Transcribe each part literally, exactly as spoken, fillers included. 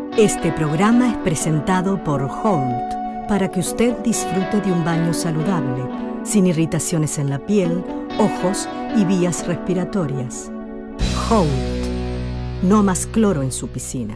Este programa es presentado por Holt para que usted disfrute de un baño saludable, sin irritaciones en la piel, ojos y vías respiratorias. Holt. No más cloro en su piscina.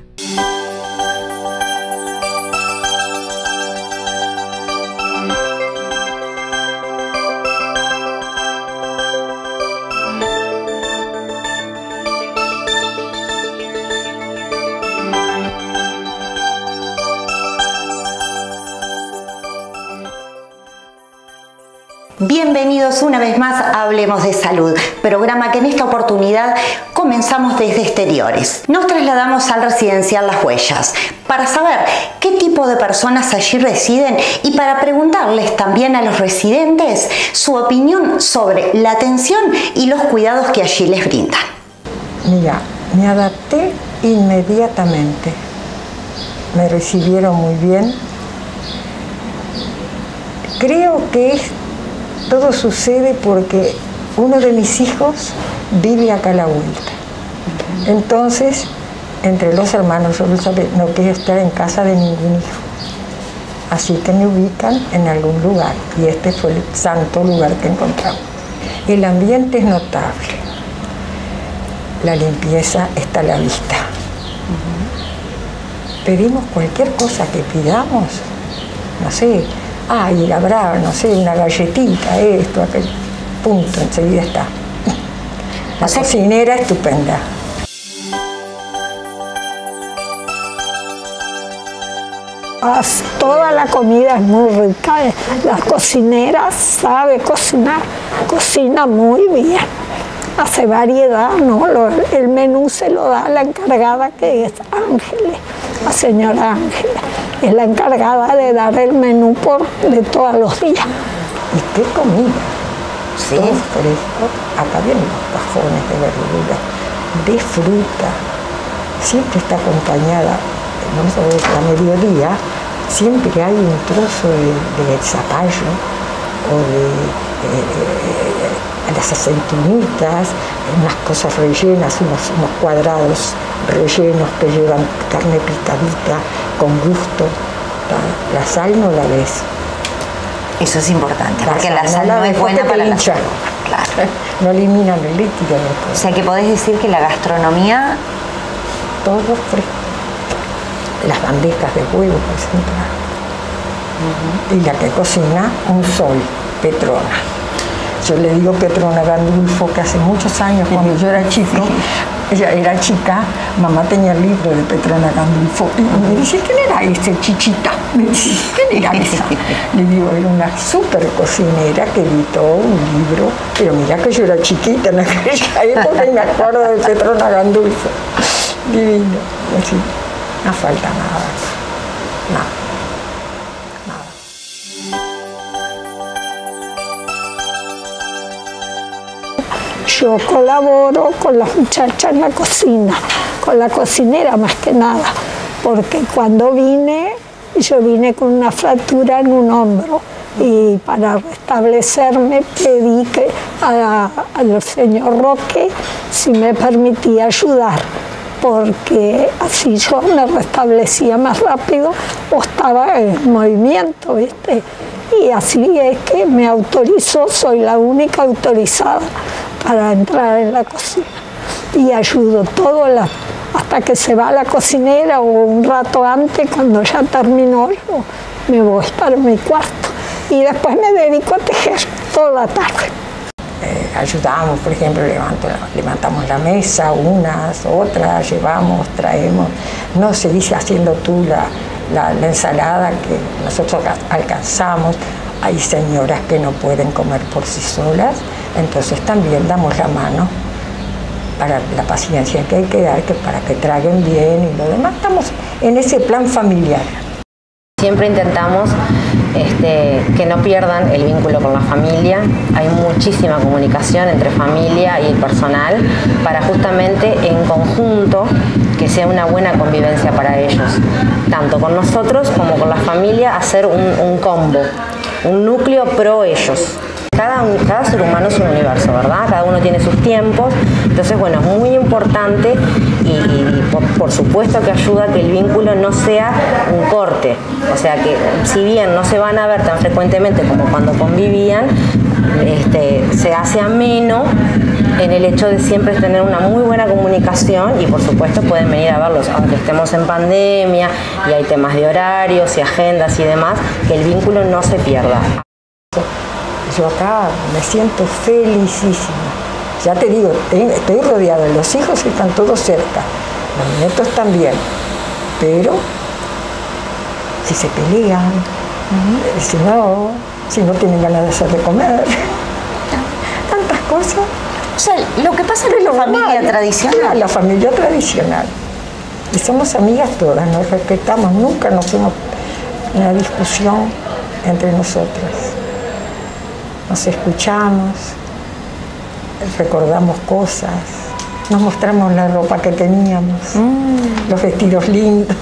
Bienvenidos una vez más a Hablemos de Salud, programa que en esta oportunidad comenzamos desde exteriores. Nos trasladamos al residencial Las Huellas para saber qué tipo de personas allí residen y para preguntarles también a los residentes su opinión sobre la atención y los cuidados que allí les brindan. Mira, me adapté inmediatamente. Me recibieron muy bien. Creo que es todo sucede porque uno de mis hijos vive acá a la vuelta. Entonces, entre los hermanos, yo no quiero estar en casa de ningún hijo. Así que me ubican en algún lugar. Y este fue el santo lugar que encontramos. El ambiente es notable. La limpieza está a la vista. Pedimos cualquier cosa que pidamos. No sé. Ah, y habrá, no sé, una galletita, esto, aquel, punto, enseguida está. La cocinera estupenda. Toda la comida es muy rica, la cocinera sabe cocinar, cocina muy bien, hace variedad, ¿no? El menú se lo da a la encargada, que es Ángeles, la señora Ángeles. Es la encargada de dar el menú por, de todos los días. ¿Y qué comida? Sí. Todo fresco. Acá vienen los cajones de verduras, de fruta. Siempre está acompañada, vamos a ver, a mediodía, siempre hay un trozo de, de zapallo o de eh, las aceitunitas, unas cosas rellenas, unos, unos cuadrados rellenos que llevan carne picadita con gusto. La, la sal no la ves. Eso es importante, la porque sal la sal no, no es buena para la salud. Claro. No eliminan el líquido. No. O sea que podés decir que la gastronomía... Todo fresco. Las bandejas de huevo, por ejemplo. Uh-huh. Y la que cocina, un sol, Petrona. Yo le digo Petrona Gandulfo, que hace muchos años, cuando yo era chico, ella era chica, mamá tenía el libro de Petrona Gandulfo. Y me dice, ¿quién era ese, Chichita? Me dice, ¿quién era esa? Le digo, era una súper cocinera que editó un libro, pero mira que yo era chiquita en aquella época y me acuerdo de Petrona Gandulfo. Divino. Así, no falta nada. Nada. Yo colaboro con las muchachas en la cocina, con la cocinera más que nada, porque cuando vine, yo vine con una fractura en un hombro y para restablecerme pedí que a, al señor Roque si me permitía ayudar, porque así yo me restablecía más rápido o estaba en movimiento, ¿viste? Y así es que me autorizó, soy la única autorizada para entrar en la cocina y ayudo todo la, hasta que se va la cocinera o un rato antes, cuando ya terminó yo me voy para mi cuarto y después me dedico a tejer toda la tarde. Eh, ayudamos, por ejemplo, levanto, levantamos la mesa, unas, otras, llevamos, traemos, no se dice haciendo tú la, la, la ensalada que nosotros alcanzamos. Hay señoras que no pueden comer por sí solas, entonces también damos la mano para la paciencia que hay que dar, que para que traguen bien y lo demás. Estamos en ese plan familiar. Siempre intentamos este, que no pierdan el vínculo con la familia. Hay muchísima comunicación entre familia y personal para justamente en conjunto que sea una buena convivencia para ellos, tanto con nosotros como con la familia, hacer un, un combo, un núcleo pro ellos. Cada, cada ser humano es un universo, ¿verdad? Cada uno tiene sus tiempos, entonces bueno, es muy importante y, y por, por supuesto que ayuda a que el vínculo no sea un corte, o sea que si bien no se van a ver tan frecuentemente como cuando convivían, este, se hace ameno en el hecho de siempre tener una muy buena comunicación y por supuesto pueden venir a verlos, aunque estemos en pandemia y hay temas de horarios y agendas y demás, que el vínculo no se pierda. Yo acá me siento felicísima. Ya te digo, estoy rodeada, los hijos están todos cerca, los nietos también, pero si se pelean, uh-huh. si no, si no tienen ganas de hacer de comer, tantas cosas. O sea, lo que pasa es la familia tradicional. La familia tradicional. Y somos amigas todas, nos respetamos, nunca nos fuimos una discusión entre nosotras. Nos escuchamos, recordamos cosas, nos mostramos la ropa que teníamos, mm. los vestidos lindos.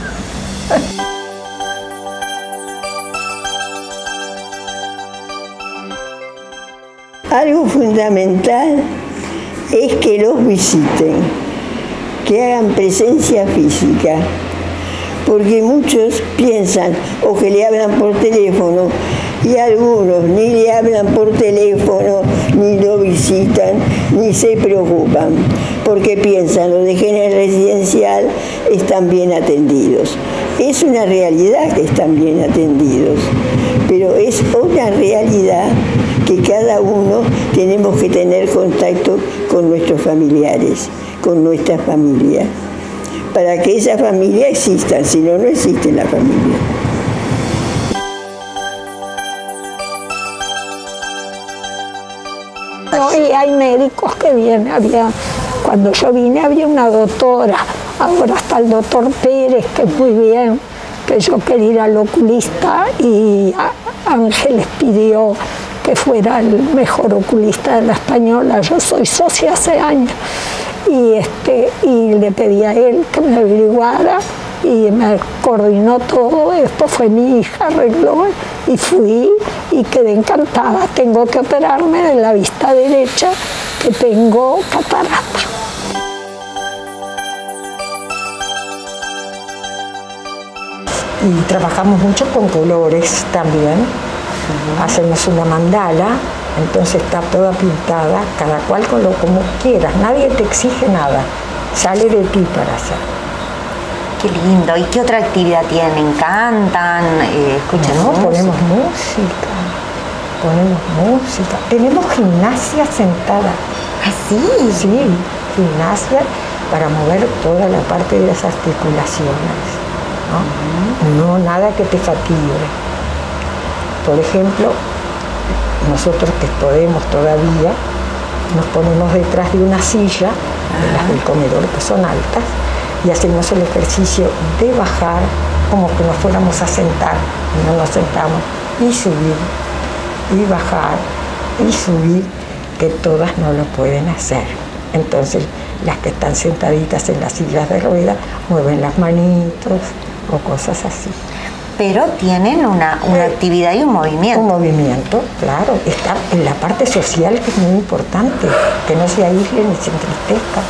Algo fundamental es que los visiten, que hagan presencia física, porque muchos piensan o que le hablan por teléfono y algunos ni le hablan por teléfono, ni lo visitan, ni se preocupan, porque piensan los de género residencial están bien atendidos. Es una realidad que están bien atendidos, pero es una realidad que cada uno tenemos que tener contacto con nuestros familiares, con nuestra familia, para que esa familia exista, si no, no existe la familia. No, y hay médicos que vienen, había, cuando yo vine había una doctora, ahora está el doctor Pérez, que es muy bien, que yo quería ir al oculista y Ángeles pidió que fuera el mejor oculista de la Española. Yo soy socia hace años y, este, y le pedí a él que me averiguara y me coordinó todo. Después fue mi hija, arregló y fui y quedé encantada. Tengo que operarme de la vista derecha, que tengo catarata. Y trabajamos mucho con colores también. Uh-huh. Hacemos una mandala, entonces está toda pintada, cada cual con lo como quieras, nadie te exige nada, sale de ti para hacer. Qué lindo. ¿Y qué otra actividad tienen? ¿Cantan? Eh, ¿Escuchan no, música? Ponemos música, ponemos música, tenemos gimnasia sentada. ¿Ah, sí? Sí, gimnasia para mover toda la parte de las articulaciones, ¿no? Uh-huh. No nada que te fatigue. Por ejemplo, nosotros que podemos todavía, nos ponemos detrás de una silla, de las del comedor que son altas, y hacemos el ejercicio de bajar como que nos fuéramos a sentar, y no nos sentamos, y subir, y bajar, y subir, que todas no lo pueden hacer. Entonces, las que están sentaditas en las sillas de ruedas mueven las manitos o cosas así. Pero tienen una, una actividad y un movimiento. Un movimiento, claro. Está en la parte social, que es muy importante, que no se aíslen ni se entristezcan.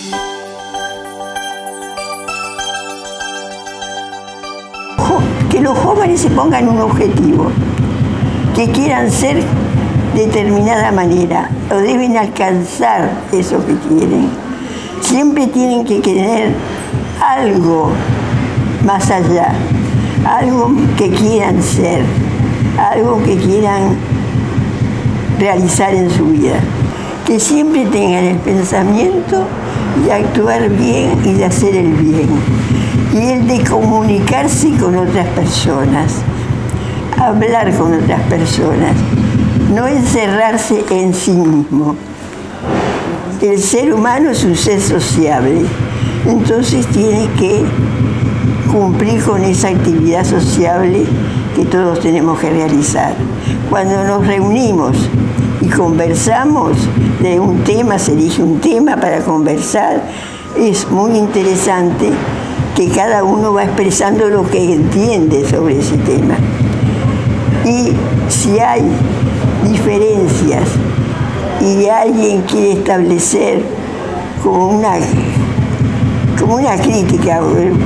Que los jóvenes se pongan un objetivo, que quieran ser de determinada manera, o deben alcanzar eso que quieren. Siempre tienen que tener algo más allá, algo que quieran ser, algo que quieran realizar en su vida. Que siempre tengan el pensamiento de actuar bien y de hacer el bien. Y el de comunicarse con otras personas, hablar con otras personas, no encerrarse en sí mismo. El ser humano es un ser sociable, entonces tiene que cumplir con esa actividad sociable que todos tenemos que realizar. Cuando nos reunimos y conversamos de un tema, se elige un tema para conversar, es muy interesante que cada uno va expresando lo que entiende sobre ese tema. Y si hay diferencias y alguien quiere establecer como una, como una crítica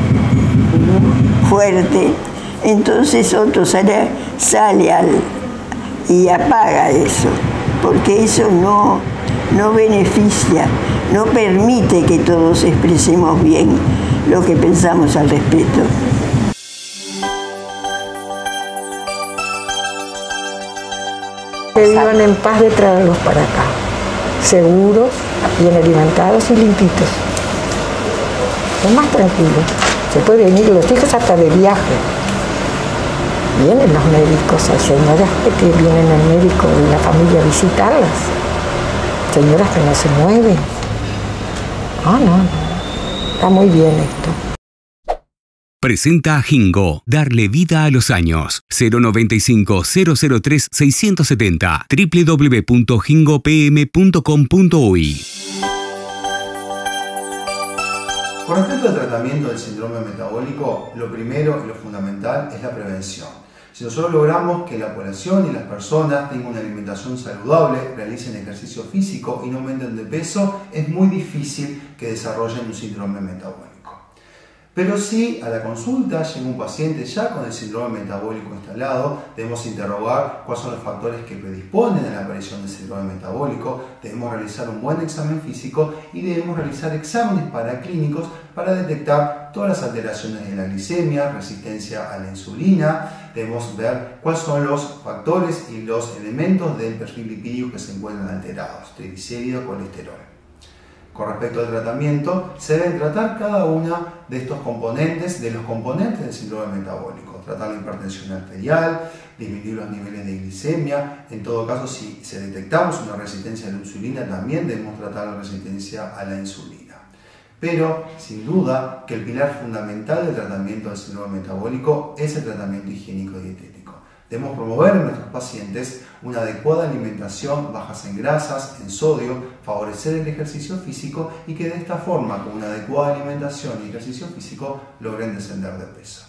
fuerte, entonces otro sale, sale al, y apaga eso, porque eso no, no beneficia, no permite que todos expresemos bien lo que pensamos al respecto. Que vivan en paz de traerlos para acá, seguros, bien alimentados y limpitos. Es más tranquilo. Se puede venir los hijos hasta de viaje. Vienen los médicos, hay señoras que vienen el médico y la familia a visitarlas. Señoras que no se mueven. Ah, no, no. Está muy bien esto. Presenta a Jingo, darle vida a los años. cero noventa y cinco, cero cero tres, seiscientos setenta, w w w punto jingo p m punto com punto uy. Con respecto al tratamiento del síndrome metabólico, lo primero y lo fundamental es la prevención. Si nosotros logramos que la población y las personas tengan una alimentación saludable, realicen ejercicio físico y no aumenten de peso, es muy difícil que desarrollen un síndrome metabólico. Pero si a la consulta llega un paciente ya con el síndrome metabólico instalado, debemos interrogar cuáles son los factores que predisponen a la aparición del síndrome metabólico, debemos realizar un buen examen físico y debemos realizar exámenes paraclínicos para detectar todas las alteraciones de la glicemia, resistencia a la insulina, debemos ver cuáles son los factores y los elementos del perfil lipídico que se encuentran alterados, triglicéridos, colesterol. Con respecto al tratamiento, se deben tratar cada uno de estos componentes, de los componentes del síndrome metabólico. Tratar la hipertensión arterial, disminuir los niveles de glicemia. En todo caso, si se detectamos una resistencia a la insulina, también debemos tratar la resistencia a la insulina. Pero, sin duda, que el pilar fundamental del tratamiento del síndrome metabólico es el tratamiento higiénico y dietético. Debemos promover en nuestros pacientes una adecuada alimentación bajas en grasas, en sodio, favorecer el ejercicio físico y que de esta forma, con una adecuada alimentación y ejercicio físico, logren descender de peso.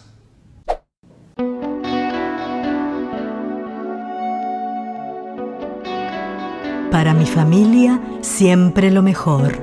Para mi familia, siempre lo mejor.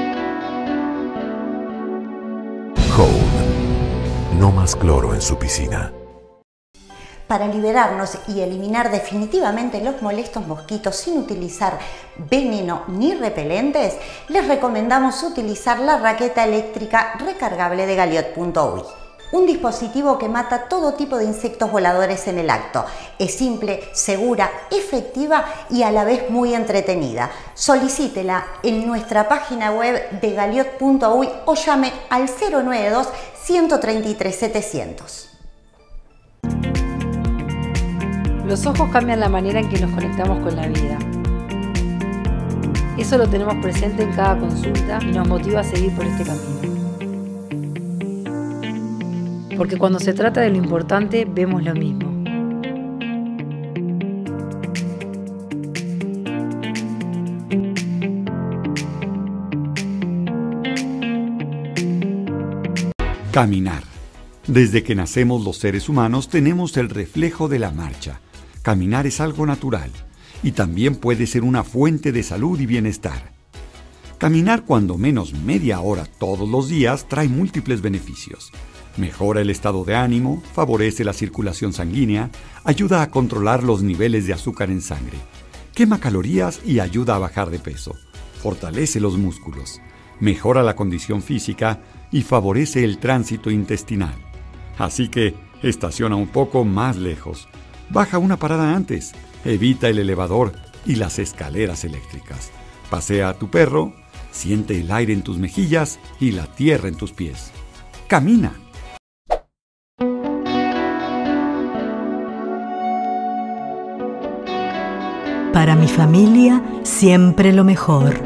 Hold. No más cloro en su piscina. Para liberarnos y eliminar definitivamente los molestos mosquitos sin utilizar veneno ni repelentes, les recomendamos utilizar la raqueta eléctrica recargable de Galiot punto uy. Un dispositivo que mata todo tipo de insectos voladores en el acto. Es simple, segura, efectiva y a la vez muy entretenida. Solicítela en nuestra página web de Galiot punto uy o llame al cero nueve dos, uno tres tres, setecientos. Los ojos cambian la manera en que nos conectamos con la vida. Eso lo tenemos presente en cada consulta y nos motiva a seguir por este camino. Porque cuando se trata de lo importante, vemos lo mismo. Caminar. Desde que nacemos los seres humanos tenemos el reflejo de la marcha. Caminar es algo natural y también puede ser una fuente de salud y bienestar. Caminar cuando menos media hora todos los días trae múltiples beneficios. Mejora el estado de ánimo, favorece la circulación sanguínea, ayuda a controlar los niveles de azúcar en sangre, quema calorías y ayuda a bajar de peso, fortalece los músculos, mejora la condición física y favorece el tránsito intestinal. Así que estaciona un poco más lejos. Baja una parada antes, evita el elevador y las escaleras eléctricas. Pasea a tu perro, siente el aire en tus mejillas y la tierra en tus pies. Camina. Para mi familia, siempre lo mejor.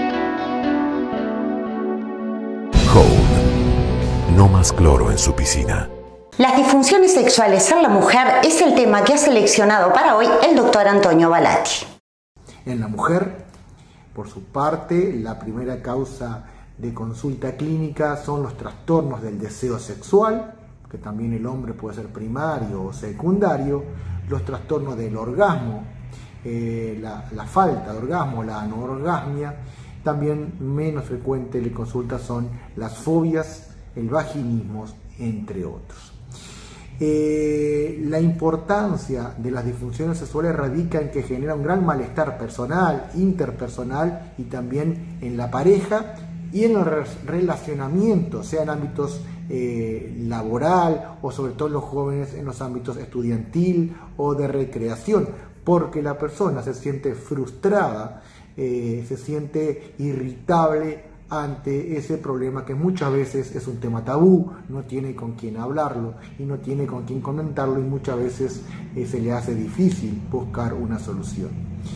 Hold. No más cloro en su piscina. Las disfunciones sexuales en la mujer es el tema que ha seleccionado para hoy el doctor Antonio Balatti. En la mujer, por su parte, la primera causa de consulta clínica son los trastornos del deseo sexual, que también el hombre puede ser primario o secundario, los trastornos del orgasmo, eh, la, la falta de orgasmo, la anorgasmia. También menos frecuente le consulta son las fobias, el vaginismo, entre otros. Eh, la importancia de las disfunciones sexuales radica en que genera un gran malestar personal, interpersonal y también en la pareja y en el relacionamiento, sea en ámbitos eh, laboral o sobre todo los jóvenes en los ámbitos estudiantil o de recreación, porque la persona se siente frustrada, eh, se siente irritable ante ese problema que muchas veces es un tema tabú, no tiene con quién hablarlo y no tiene con quién comentarlo y muchas veces eh, se le hace difícil buscar una solución.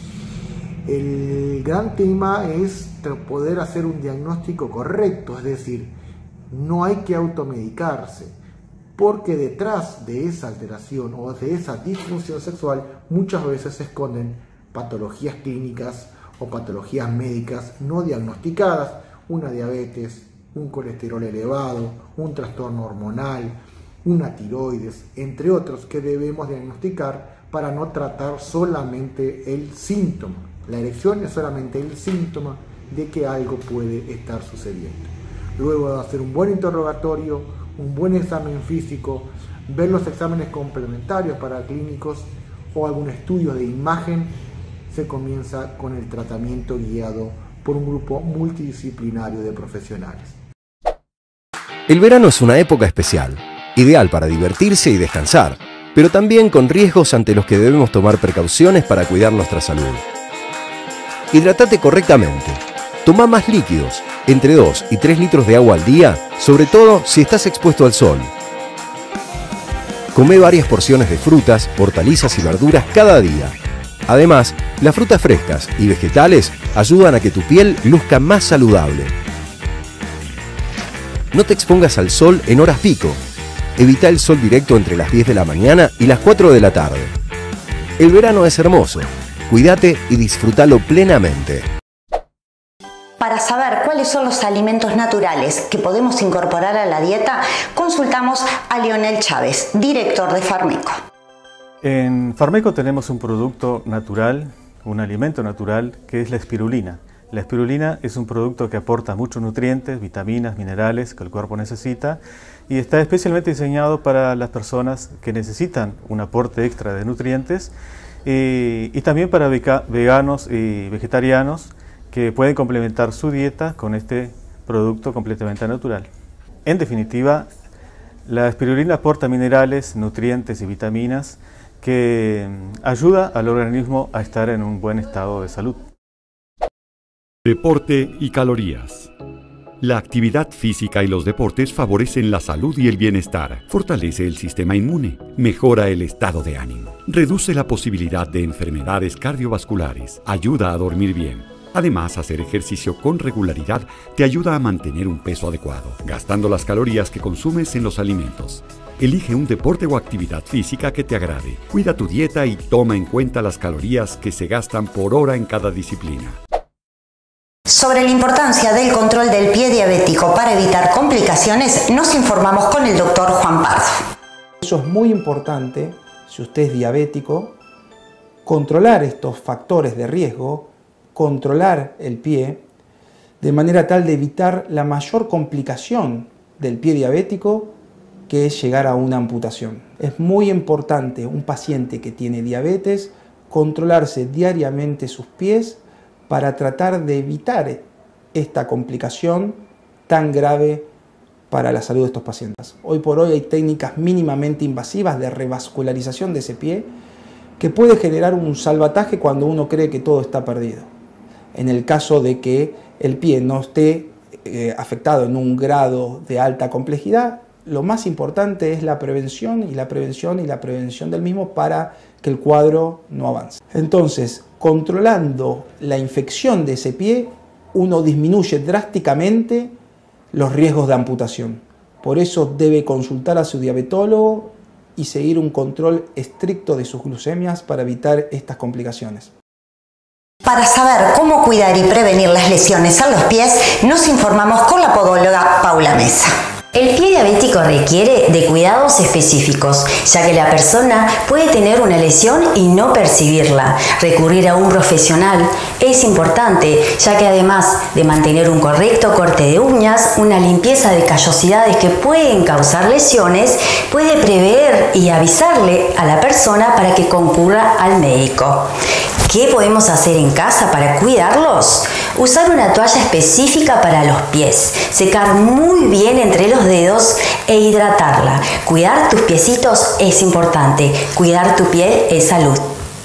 El gran tema es poder hacer un diagnóstico correcto, es decir, no hay que automedicarse, porque detrás de esa alteración o de esa disfunción sexual muchas veces se esconden patologías clínicas o patologías médicas no diagnosticadas, una diabetes, un colesterol elevado, un trastorno hormonal, una tiroides, entre otros que debemos diagnosticar para no tratar solamente el síntoma. La erección es solamente el síntoma de que algo puede estar sucediendo. Luego de hacer un buen interrogatorio, un buen examen físico, ver los exámenes complementarios para clínicos o algún estudio de imagen, se comienza con el tratamiento guiado por un grupo multidisciplinario de profesionales. El verano es una época especial, ideal para divertirse y descansar, pero también con riesgos ante los que debemos tomar precauciones para cuidar nuestra salud. Hidratate correctamente. Toma más líquidos, entre dos y tres litros de agua al día, sobre todo si estás expuesto al sol. Come varias porciones de frutas, hortalizas y verduras cada día. Además, las frutas frescas y vegetales ayudan a que tu piel luzca más saludable. No te expongas al sol en horas pico. Evita el sol directo entre las diez de la mañana y las cuatro de la tarde. El verano es hermoso. Cuídate y disfrútalo plenamente. Para saber cuáles son los alimentos naturales que podemos incorporar a la dieta, consultamos a Leonel Chávez, director de Farmeco. En Farmeco tenemos un producto natural, un alimento natural, que es la espirulina. La espirulina es un producto que aporta muchos nutrientes, vitaminas, minerales que el cuerpo necesita y está especialmente diseñado para las personas que necesitan un aporte extra de nutrientes y, y también para veganos y vegetarianos que pueden complementar su dieta con este producto completamente natural. En definitiva, la espirulina aporta minerales, nutrientes y vitaminas que ayuda al organismo a estar en un buen estado de salud. Deporte y calorías. La actividad física y los deportes favorecen la salud y el bienestar, fortalece el sistema inmune, mejora el estado de ánimo, reduce la posibilidad de enfermedades cardiovasculares, ayuda a dormir bien. Además, hacer ejercicio con regularidad te ayuda a mantener un peso adecuado, gastando las calorías que consumes en los alimentos. Elige un deporte o actividad física que te agrade. Cuida tu dieta y toma en cuenta las calorías que se gastan por hora en cada disciplina. Sobre la importancia del control del pie diabético para evitar complicaciones, nos informamos con el doctor Juan Pardo. Eso es muy importante, si usted es diabético, controlar estos factores de riesgo, controlar el pie, de manera tal de evitar la mayor complicación del pie diabético, que es llegar a una amputación. Es muy importante un paciente que tiene diabetes controlarse diariamente sus pies para tratar de evitar esta complicación tan grave para la salud de estos pacientes. Hoy por hoy hay técnicas mínimamente invasivas de revascularización de ese pie que puede generar un salvataje cuando uno cree que todo está perdido. En el caso de que el pie no esté eh, afectado en un grado de alta complejidad, lo más importante es la prevención y la prevención y la prevención del mismo para que el cuadro no avance. Entonces, controlando la infección de ese pie, uno disminuye drásticamente los riesgos de amputación. Por eso debe consultar a su diabetólogo y seguir un control estricto de sus glucemias para evitar estas complicaciones. Para saber cómo cuidar y prevenir las lesiones a los pies, nos informamos con la podóloga Paula Mesa. El pie diabético requiere de cuidados específicos, ya que la persona puede tener una lesión y no percibirla. Recurrir a un profesional es importante, ya que además de mantener un correcto corte de uñas, una limpieza de callosidades que pueden causar lesiones, puede prever y avisarle a la persona para que concurra al médico. ¿Qué podemos hacer en casa para cuidarlos? Usar una toalla específica para los pies, secar muy bien entre los dedos e hidratarla. Cuidar tus piecitos es importante, cuidar tu piel es salud.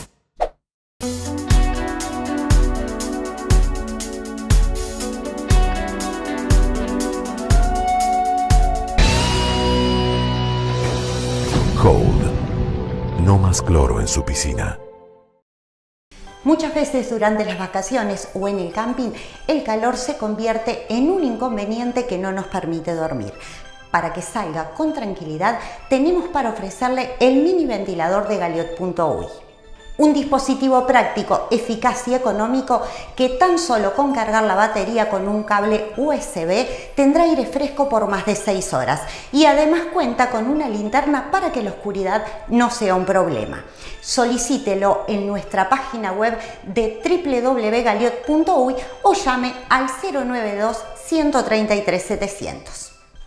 Hold. No más cloro en su piscina. Muchas veces durante las vacaciones o en el camping, el calor se convierte en un inconveniente que no nos permite dormir. Para que salga con tranquilidad, tenemos para ofrecerle el mini ventilador de Galiot punto u y. Un dispositivo práctico, eficaz y económico que tan solo con cargar la batería con un cable U S B tendrá aire fresco por más de seis horas y además cuenta con una linterna para que la oscuridad no sea un problema. Solicítelo en nuestra página web de w w w punto galiot punto u y o llame al cero nueve dos, uno tres tres, setecientos.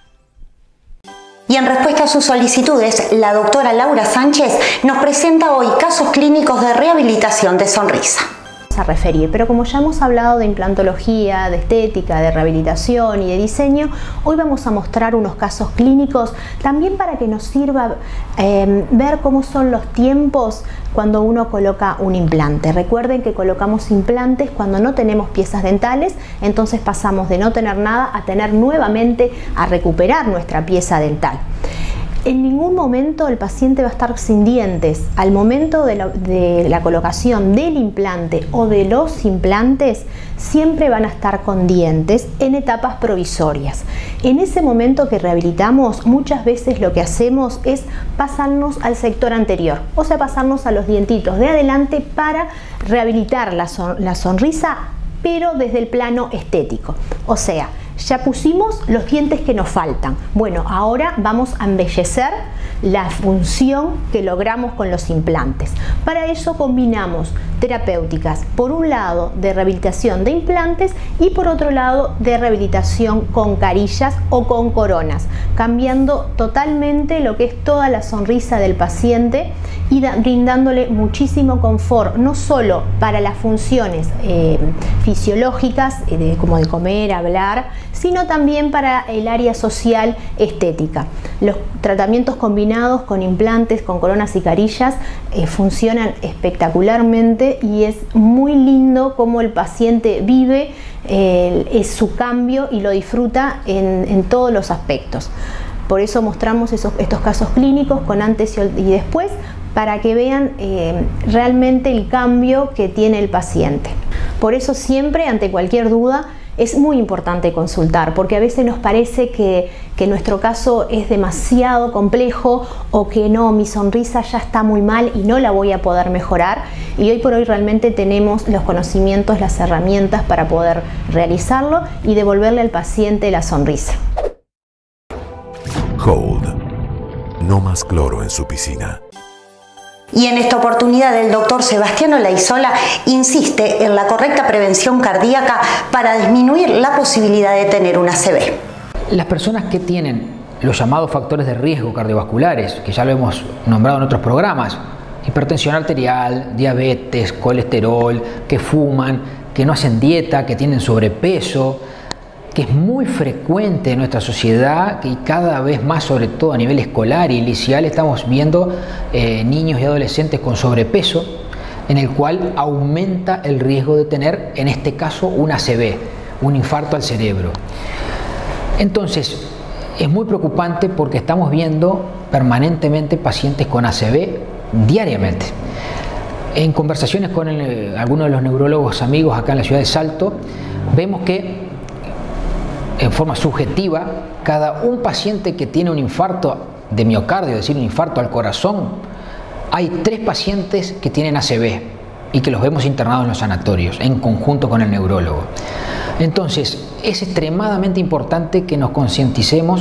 Y en respuesta a sus solicitudes, la doctora Laura Sánchez nos presenta hoy casos clínicos de rehabilitación de sonrisa. A referir, pero como ya hemos hablado de implantología, de estética, de rehabilitación y de diseño, hoy vamos a mostrar unos casos clínicos también para que nos sirva eh, ver cómo son los tiempos cuando uno coloca un implante. Recuerden que colocamos implantes cuando no tenemos piezas dentales, entonces pasamos de no tener nada a tener nuevamente a recuperar nuestra pieza dental. En ningún momento el paciente va a estar sin dientes. Al momento de la, de la colocación del implante o de los implantes, siempre van a estar con dientes en etapas provisorias. En ese momento que rehabilitamos, muchas veces lo que hacemos es pasarnos al sector anterior, o sea, pasarnos a los dientitos de adelante para rehabilitar la, son, la sonrisa, pero desde el plano estético. O sea, ya pusimos los dientes que nos faltan. Bueno, ahora vamos a embellecer la función que logramos con los implantes. Para eso combinamos terapéuticas, por un lado de rehabilitación de implantes y por otro lado de rehabilitación con carillas o con coronas, cambiando totalmente lo que es toda la sonrisa del paciente y da, brindándole muchísimo confort, no solo para las funciones eh, fisiológicas, eh, de, como de comer, hablar, sino también para el área social estética. Los tratamientos combinados con implantes, con coronas y carillas eh, funcionan espectacularmente y es muy lindo cómo el paciente vive eh, es su cambio y lo disfruta en, en todos los aspectos. Por eso mostramos esos, estos casos clínicos con antes y después para que vean eh, realmente el cambio que tiene el paciente. Por eso siempre, ante cualquier duda, es muy importante consultar, porque a veces nos parece que, que nuestro caso es demasiado complejo o que no, mi sonrisa ya está muy mal y no la voy a poder mejorar, y hoy por hoy realmente tenemos los conocimientos, las herramientas para poder realizarlo y devolverle al paciente la sonrisa. Hold. No más cloro en su piscina. Y en esta oportunidad el doctor Sebastián Olaizola insiste en la correcta prevención cardíaca para disminuir la posibilidad de tener una A C V. Las personas que tienen los llamados factores de riesgo cardiovasculares, que ya lo hemos nombrado en otros programas, hipertensión arterial, diabetes, colesterol, que fuman, que no hacen dieta, que tienen sobrepeso, que es muy frecuente en nuestra sociedad y cada vez más, sobre todo a nivel escolar y liceal, estamos viendo eh, niños y adolescentes con sobrepeso, en el cual aumenta el riesgo de tener, en este caso, una A C V, un infarto al cerebro. Entonces, es muy preocupante porque estamos viendo permanentemente pacientes con A C V diariamente. En conversaciones con el, algunos de los neurólogos amigos acá en la ciudad de Salto, vemos que en forma subjetiva, cada un paciente que tiene un infarto de miocardio, es decir, un infarto al corazón, hay tres pacientes que tienen A C V y que los vemos internados en los sanatorios, en conjunto con el neurólogo. Entonces, es extremadamente importante que nos concienticemos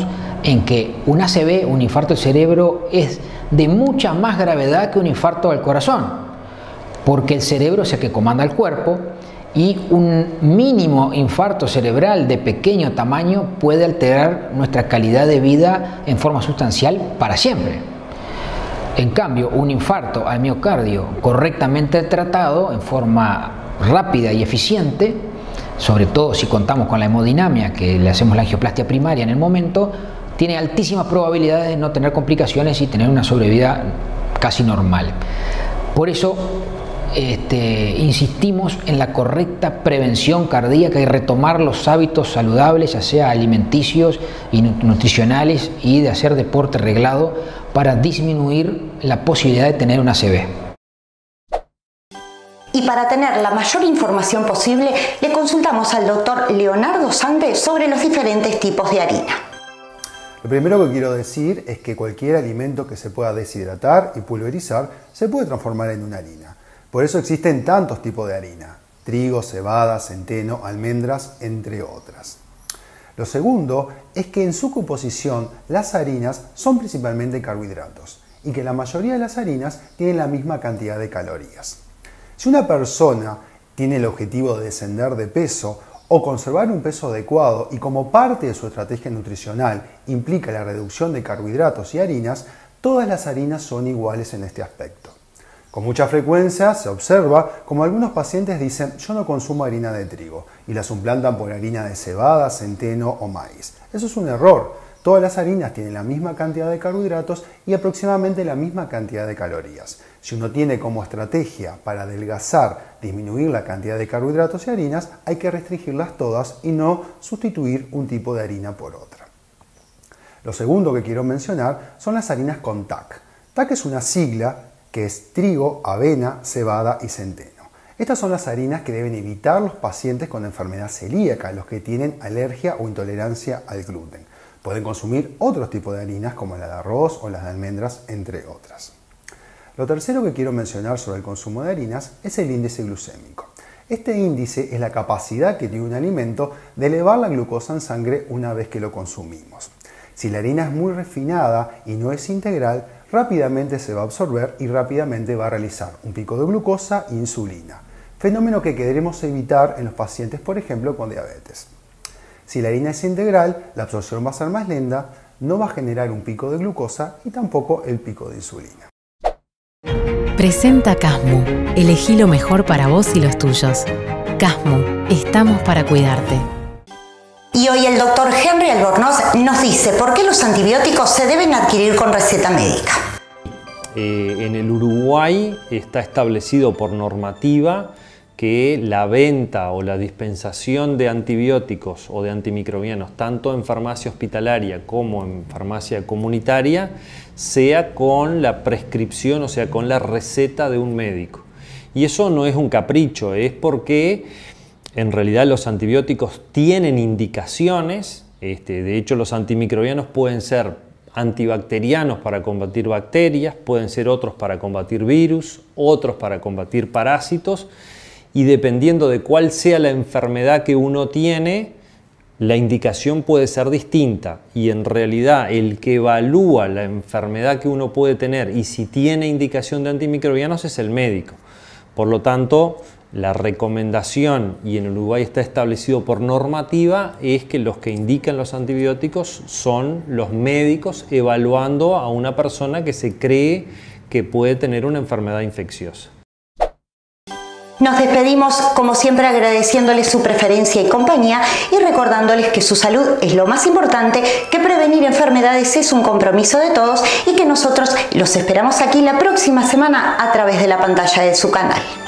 en que un A C V, un infarto del cerebro, es de mucha más gravedad que un infarto al corazón, porque el cerebro es el que comanda el cuerpo y un mínimo infarto cerebral de pequeño tamaño puede alterar nuestra calidad de vida en forma sustancial para siempre. En cambio, un infarto al miocardio correctamente tratado en forma rápida y eficiente, sobre todo si contamos con la hemodinamia, que le hacemos la angioplastia primaria en el momento, tiene altísimas probabilidades de no tener complicaciones y tener una sobrevida casi normal. Por eso este, insistimos en la correcta prevención cardíaca y retomar los hábitos saludables, ya sea alimenticios y nutricionales, y de hacer deporte reglado para disminuir la posibilidad de tener un A C V. Y para tener la mayor información posible, le consultamos al doctor Leonardo Sante sobre los diferentes tipos de harina. Lo primero que quiero decir es que cualquier alimento que se pueda deshidratar y pulverizar se puede transformar en una harina. Por eso existen tantos tipos de harina: trigo, cebada, centeno, almendras, entre otras. Lo segundo es que en su composición las harinas son principalmente carbohidratos y que la mayoría de las harinas tienen la misma cantidad de calorías. Si una persona tiene el objetivo de descender de peso o conservar un peso adecuado y como parte de su estrategia nutricional implica la reducción de carbohidratos y harinas, todas las harinas son iguales en este aspecto. Con mucha frecuencia se observa como algunos pacientes dicen: yo no consumo harina de trigo, y la suplantan por harina de cebada, centeno o maíz. Eso es un error. Todas las harinas tienen la misma cantidad de carbohidratos y aproximadamente la misma cantidad de calorías. Si uno tiene como estrategia para adelgazar disminuir la cantidad de carbohidratos y harinas, hay que restringirlas todas y no sustituir un tipo de harina por otra. Lo segundo que quiero mencionar son las harinas con T A C. T A C es una sigla que es trigo, avena, cebada y centeno. Estas son las harinas que deben evitar los pacientes con enfermedad celíaca, los que tienen alergia o intolerancia al gluten. Pueden consumir otros tipos de harinas como la de arroz o las de almendras, entre otras. Lo tercero que quiero mencionar sobre el consumo de harinas es el índice glucémico. Este índice es la capacidad que tiene un alimento de elevar la glucosa en sangre una vez que lo consumimos. Si la harina es muy refinada y no es integral, rápidamente se va a absorber y rápidamente va a realizar un pico de glucosa e insulina, fenómeno que queremos evitar en los pacientes, por ejemplo, con diabetes. Si la harina es integral, la absorción va a ser más lenta, no va a generar un pico de glucosa y tampoco el pico de insulina. Presenta Casmu. Elegí lo mejor para vos y los tuyos. Casmu, estamos para cuidarte. Y hoy el doctor Henry Albornoz nos dice por qué los antibióticos se deben adquirir con receta médica. Eh, en el Uruguay está establecido por normativa que la venta o la dispensación de antibióticos o de antimicrobianos, tanto en farmacia hospitalaria como en farmacia comunitaria, sea con la prescripción, o sea, con la receta de un médico. Y eso no es un capricho, es porque en realidad los antibióticos tienen indicaciones. Este, de hecho, los antimicrobianos pueden ser antibacterianos para combatir bacterias, pueden ser otros para combatir virus, otros para combatir parásitos, y dependiendo de cuál sea la enfermedad que uno tiene, la indicación puede ser distinta. Y en realidad el que evalúa la enfermedad que uno puede tener y si tiene indicación de antimicrobianos es el médico. Por lo tanto, la recomendación, y en Uruguay está establecido por normativa, es que los que indican los antibióticos son los médicos evaluando a una persona que se cree que puede tener una enfermedad infecciosa. Nos despedimos como siempre agradeciéndoles su preferencia y compañía y recordándoles que su salud es lo más importante, que prevenir enfermedades es un compromiso de todos y que nosotros los esperamos aquí la próxima semana a través de la pantalla de su canal.